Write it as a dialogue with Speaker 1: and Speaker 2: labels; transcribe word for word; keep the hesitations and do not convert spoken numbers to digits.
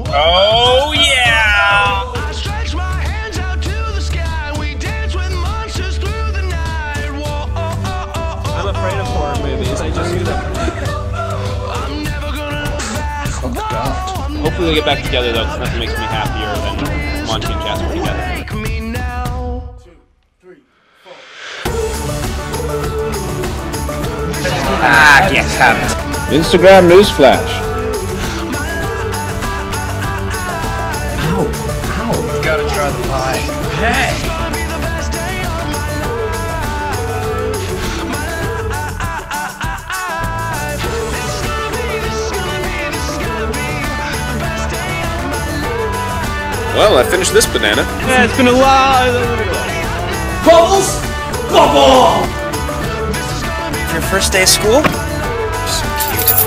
Speaker 1: Oh yeah!
Speaker 2: I stretch my hands out to the sky. We dance with monsters through the night. Whoa, oh, oh, oh, oh,
Speaker 3: I'm afraid of horror movies. I just do them.
Speaker 2: I'm never gonna look back.
Speaker 4: Oh God.
Speaker 1: Hopefully they get back together though, because nothing makes me happier than Monty and Casper together.
Speaker 2: Take me now.
Speaker 1: Ah, get out.
Speaker 5: Instagram newsflash.
Speaker 4: Ow. Ow. Gotta try the pie. Hey.
Speaker 2: Gonna be the best day of my life. This is gonna be, this is gonna be, this is gonna be the best day of my life.
Speaker 5: Well, I finished this banana.
Speaker 1: Yeah, it's been a while.
Speaker 4: Bubbles. Bubble.
Speaker 2: This is gonna be
Speaker 4: Your first day of school? You're so cute.